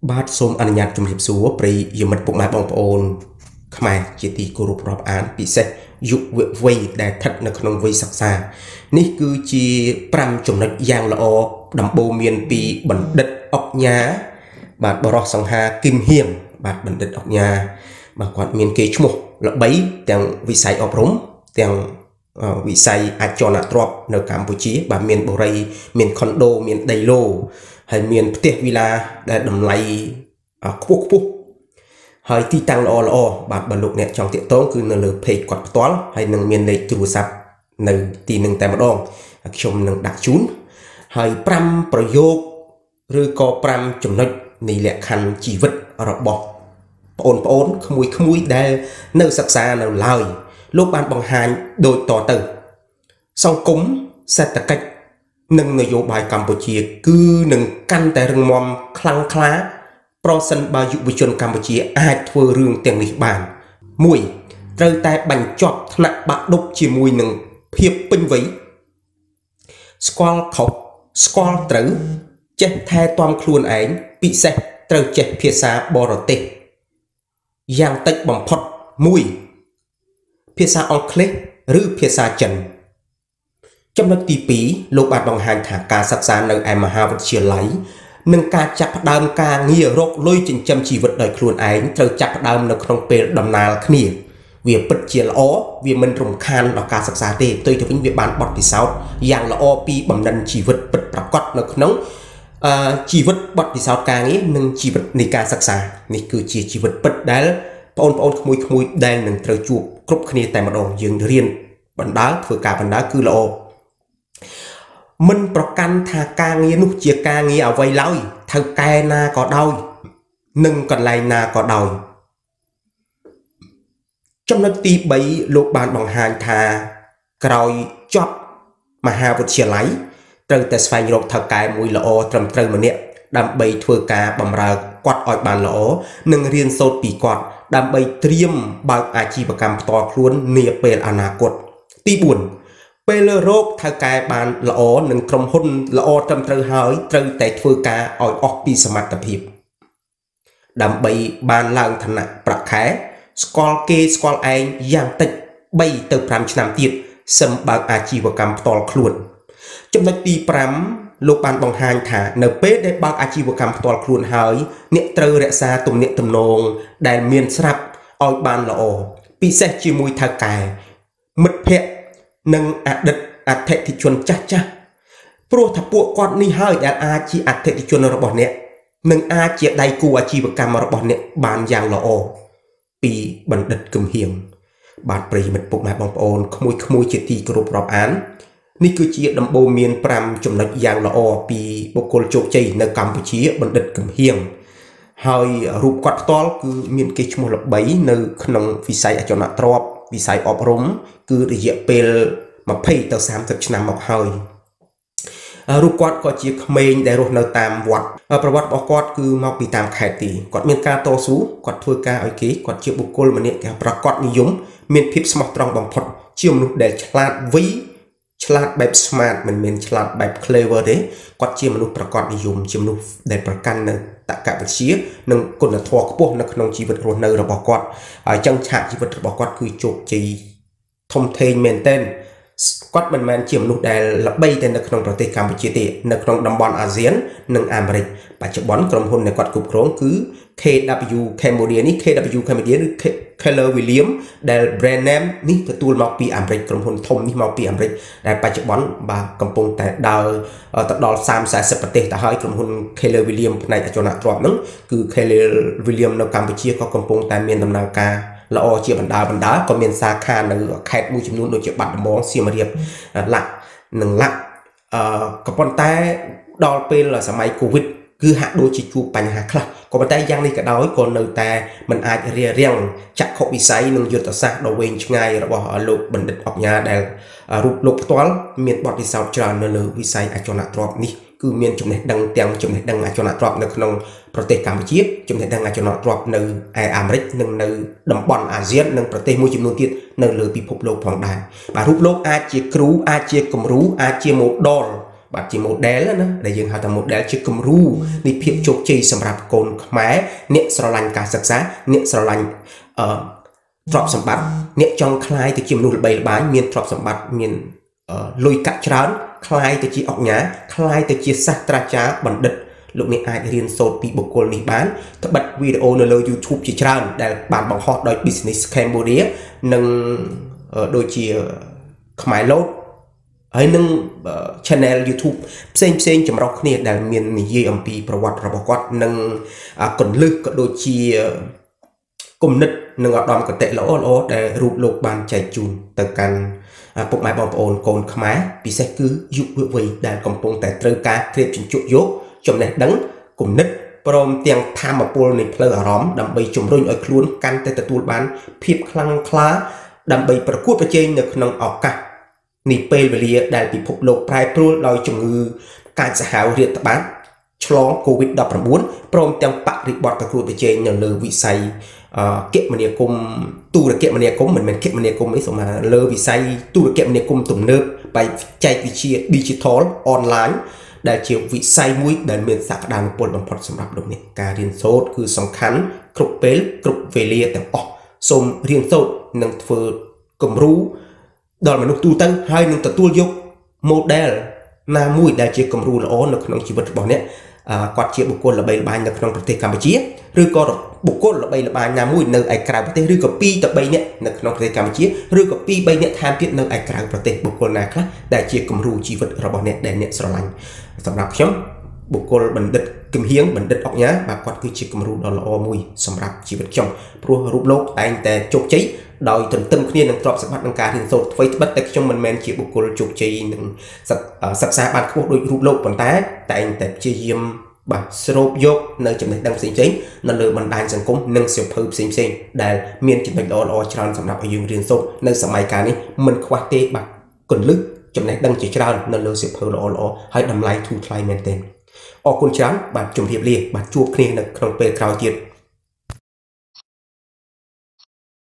បាទសូមអនុញ្ញាតជំរាបសួរប្រិយមិត្តពុកម៉ែបងប្អូនខ្មែរជាទីគោរពរាប់អានពិសេសយុវវ័យដែលស្ថិតនៅក្នុងវ័យសិក្សានេះគឺជា5ចំណុចយ៉ាងល្អដំបូងមានពីបណ្ឌិតអុកញ៉ាបាទបរិសសង្ហាគឹមហៀងបាទបណ្ឌិតអុកញ៉ាបាទគាត់មានកេរ្តិ៍ឈ្មោះល្បីទាំងវិស័យអប់រំទាំងវិស័យអចលនទ្រព្យនៅកម្ពុជាបាទមានបរិយាមានខុនដូមានដីឡូហើយមានផ្ទះវីឡាដែលតម្លៃខ្ពស់ហើយទីតាំងល្អបាទបើលោកអ្នកចង់តាក់ទងគឺនៅលើ page គាត់ផ្ទាល់ហើយនឹងមានលេខទូរស័ព្ទនៅទីនឹងតែម្ដងខ្ញុំនឹងដាក់ជូនហើយ5ប្រយោគឬក៏5ចំណុចនៃលក្ខខណ្ឌជីវិតរបស់បងប្អូនក្មួយដែលនៅសិក្សានៅឡើយលោកបានបង្ហាញដូចតទៅសង្គមសេដ្ឋកិច្ចនិងនយោបាយកម្ពុជាគឺនឹងកាន់តែរឹងមាំខ្លាំងក្លាប្រសិនបើយុវជនកម្ពុជាអាចធ្វើរឿងទាំងនេះបាន1ត្រូវតែបញ្ចប់ថ្នាក់បាក់ឌុបជាមួយនឹងភាពពេញវ័យស្គាល់ខុសស្គាល់ត្រូវចេះថែទាំខ្លួនឯងពិសេសត្រូវចេះភាសាបរទេសយ៉ាងតិចបំផុត1ភាសាអង់គ្លេសឬភាសាចិនចំណុចទី2លោកបានបង្ហាញថាការសិក្សានៅឯមហាវិទ្យាល័យនិងការចាប់ផ្ដើមការងាររកលុយចិញ្ចឹមជីវិតដោយខ្លួនឯងត្រូវចាប់ផ្ដើមនៅក្នុងពេលដំណាលគ្នាវាពិតជាល្អវាមិនរំខានដល់ការសិក្សាទេផ្ទុយទៅវិញវាបានបទពិសោធន៍យ៉ាងល្អពីបំណិនជីវិតពិតប្រាកដនៅក្នុងជីវិតបទពិសោធន៍ការងារនិងជីវិតនៃការសិក្សានេះគឺជាជីវិតពិតដែលបងប្អូនក្មួយដែលនឹងត្រូវជួបគ្រប់គ្នាតែម្ដងយើងរៀនបណ្ដាលធ្វើការបណ្ដាលគឺល្អមិនប្រកាន់ថាការងារនោះជាការងារអ្វីឡើយថៅកែណាក៏ដោយនិងកន្លែងណាក៏ដោយចំណុចទី3លោកបានបង្ហាញថាក្រោយចប់មហាវិទ្យាល័យត្រូវតែស្វែងរកថៅកែមួយល្អត្រឹមត្រូវម្នាក់ដើម្បីធ្វើការបម្រើគាត់ឲ្យបានល្អនិងរៀនសូត្រពីគាត់ដើម្បីត្រៀមបើកអាជីវកម្មផ្ទាល់ខ្លួននាពេលអនាគតទី4ពេលរកថៅកែបានល្អនិងក្រុមហ៊ុនល្អត្រឹមត្រូវហើយត្រូវតែធ្វើការឲ្យអស់ពីសមត្ថភាពដើម្បីបានឡើងឋានៈប្រាក់ខែស្គាល់គេស្គាល់ឯងយ៉ាងតិច3ទៅ5ឆ្នាំទៀតសឹមបើកអាជីវកម្មផ្ទាល់ខ្លួនចំណុចទី5លោកបានបង្ហាញថានៅពេលដែលបើកអាជីវកម្មផ្ទាល់ខ្លួនហើយអ្នកត្រូវរក្សាទំនាក់ទំនងដែលមានស្រាប់ឲ្យបានល្អពិសេសជាមួយថៅកែមិត្តភ័ក្តិនិងអតិថិជនចាស់ព្រោះថាពួកគាត់នេះហើយដែលអាចជាអតិថិជនរបស់អ្នកនិងអាចជាដៃគូអាជីវកម្មរបស់អ្នកបានយ៉ាងល្អពីបណ្ឌិតគឹមហៀងបាទប្រិយមិត្តពុកម៉ែបងប្អូនក្មួយជាទីគោរពរាប់អាននេះគឺជាដំបូន្មាន5ចំណុចយ៉ាងល្អពីបុគ្គលជោគជ័យនៅកម្ពុជាបណ្ឌិតគឹមហៀងហើយរូបគាត់ផ្ទាល់គឺមានកេរ្តិ៍ឈ្មោះល្បីនៅក្នុងវិស័យអចលនទ្រព្យវិស័យអប់រំគឺរយៈពេល20ទៅ30ឆ្នាំមកហើយរូបគាត់ក៏ជាក្មេងដែលរស់នៅតាមវត្តប្រវត្តិរបស់គាត់គឺមកពីតាមខេត្តទីគាត់មានការតស៊ូគាត់ធ្វើការឲ្យគេគាត់ជាបុគ្គលម្នាក់គេប្រកបនិយមមានភាពស្មោះត្រង់បំផុតជាមនុស្សដែលឆ្លាតវៃឆ្លាតបែប smart មិនមែនឆ្លាតបែប clever ទេគាត់ជាមនុស្សប្រកបនិយមជាមនុស្សដែលប្រកាន់នៅតក្កវិជ្ជានិងគុណធម៌ខ្ពស់នៅក្នុងជីវិតរស់នៅរបស់គាត់ហើយចឹងឆាកជីវិតរបស់គាត់គឺជោគជ័យធំធេងមែនទែនគាត់មិនមែនជាមនុស្សដែលល្បីតែនៅក្នុងប្រទេសកម្ពុជាទេនៅក្នុងតំបន់អាស៊ាននិងអាមេរិកបច្ចុប្បន្នក្រុមហ៊ុនដែលគាត់គ្រប់គ្រងគឺ KW Cambodia នេះ KW Cambodia ឬ Keller Williams ដែល brand name នេះទទួលមកពីអាមេរិកក្រុមហ៊ុនធំនេះមកពីអាមេរិកដែលបច្ចុប្បន្នបាទកំពុងតែដើរទៅដល់30-40ប្រទេសទៅហើយក្រុមហ៊ុន Keller Williams ផ្នែកអចលនទ្រព្យហ្នឹងគឺ Keller Williams នៅកម្ពុជាក៏កំពុងតែមានដំណើរការល្អជាបណ្ដាក៏មានសាខានៅខេត្តមួយចំនួនដូចជាបាត់ដំបងសៀមរាបឡាក់និងឡាក់ក៏ប៉ុន្តែដល់ពេលសម័យ Covid គឺហាក់ដូចជាជួបបញ្ហាខ្លះក៏ប៉ុន្តែយ៉ាងនេះក៏ដោយក៏នៅតែមិនអាចរារាំងចក្ខុវិស័យនិងយុទ្ធសាស្ត្រដ៏វែងឆ្ងាយរបស់លោកបណ្ឌិតអុកញ៉ាដែលរូបលោកផ្ទាល់មានបទពិសោធន៍ច្រើននៅលើវិស័យអចលនទ្រព្យនេះគឺមានចំណេះដឹងទាំងចំណេះដឹងអចលនទ្រព្យនៅក្នុងប្រទេសកម្ពុជាចំណេះដឹងអចលនទ្រព្យនៅឯអាមេរិកនិងនៅតំបន់អាស៊ាននិងប្រទេសមួយចំនួនទៀតនៅលើពិភពលោកផងដែរបាទរូបលោកអាចជាគ្រូអាចជាគំរូអាចជា model បាទជា model ណាដែលយើងហៅថា model ជាគំរូនៃភាពជោគជ័យសម្រាប់កូនខ្មែរអ្នកស្រឡាញ់ការសិក្សាអ្នកស្រឡាញ់ទ្រព្យសម្បត្តិអ្នកចង់ក្លាយទៅជាមនុស្សល្បីល្បាញមានទ្រព្យសម្បត្តិមានលុយកាក់ច្រើនក្លាយទៅជាអង្គញាក្លាយទៅជាសាស្ត្រាចារ្យបណ្ឌិតលោកអ្នកអាចរៀនសូត្រពីបុគ្គលនេះបានត្បិតវីដេអូនៅលើ YouTube ជាច្រើនដែលបានបង្ហោះដោយ Business Cambodia និងដូចជាខ្មែរលោតហើយនឹង channel YouTube ផ្សេងចម្រុះគ្នាដែលមាននិយាយអំពីប្រវត្តិរបស់គាត់និងគន្លឹះក៏ដូចជាគំនិតនិងឧត្តមគតិល្អដែលរូបលោកបានចែកជូនទៅកាន់ពុកម៉ែបងប្អូនកូនខ្មែរពិសេសគឺយុវវ័យដែលកំពុងតែត្រូវការគ្រាបជញ្ជក់យកចំណេះដឹងគំនិតព្រមទាំងធម៌ពលនៃផ្លូវអារម្មណ៍ដើម្បីជំរុញឲ្យខ្លួនកាន់តែទទួលបានភាពខ្លាំងក្លាដើម្បីប្រកួតប្រជែងនៅក្នុងឱកាសនេះពេលវេលាដែលពិភពលោកប្រែប្រួលដោយជំងឺកាចសាហាវរាតត្បាតឆ្លង COVID-19 ព្រមទាំងបរិបទប្រកួតប្រជែងនៅលើវិស័យគមនាគមន៍ទូរគមនាគមន៍មិនមែនគមនាគមន៍នេះសូមថាលើវិស័យទូរគមនាគមន៍ទំនើបបែបចែកវិទ្យា Digital Online ដែលជាវិស័យមួយដែលមានសក្តានុពលបំផុតសម្រាប់លោកអ្នកការរៀនសូត្រគឺសំខាន់គ្រប់ពេលគ្រប់វេលាទាំងអស់សូមរៀនសូត្រនិងធ្វើគំរូដល់មនុស្សទូទៅហើយនឹងទទួលយក model ណាមួយដែលជាគំរូល្អនៅក្នុងជីវិតរបស់អ្នកគាត់ជាបុគ្គលល្បីល្បាញនៅក្នុងប្រទេសកម្ពុជាឬក៏បុគ្គលល្បីល្បាញណាមួយនៅឯក្រៅប្រទេសឬក៏2 ទៅ 3 នាក់នៅក្នុងប្រទេសកម្ពុជាឬក៏2 3 នាក់ថែមទៀតនៅឯក្រៅប្រទេសបុគ្គលណាខ្លះដែលជាគំរូជីវិតរបស់អ្នកដែលអ្នកស្រឡាញ់សម្រាប់ខ្ញុំបុគ្គលបណ្ឌិតគឹមហៀងបណ្ឌិតអុកញ៉ាបាទគាត់គឺជាគំរូដ៏ល្អមួយសម្រាប់ជីវិតខ្ញុំព្រោះរូបលោកតែងតែជោគជ័យដោយទន្ទឹមគ្នានឹងទ្រព្យសម្បត្តិនិងការរៀនសូត្រអ្វីត្បិតតែខ្ញុំមិនមែនជាបុគ្គលជោគជ័យនឹងសិក្សាបានខ្ពស់ដូចរូបលោកប៉ុន្តែតែងតែព្យាយាមបាទស្រូបយកនៅចំណេះដឹងផ្សេងៗនៅលើបណ្ដាញសង្គមនិងសៀវភៅផ្សេងៗដែលមានចំណុចល្អៗច្រើនសម្រាប់ឲ្យយើងរៀនសូត្រនៅសម័យកាលនេះមិនខ្វះទេបាទគន្លឹះចំណេះដឹងជាច្រើននៅលើសៀវភៅល្អៗហើយតម្លៃធូរថ្លៃមែនទែនអរគុណច្រើនបាទជម្រាបលាបាទជួបគ្នានៅក្នុងពេលក្រោយទៀត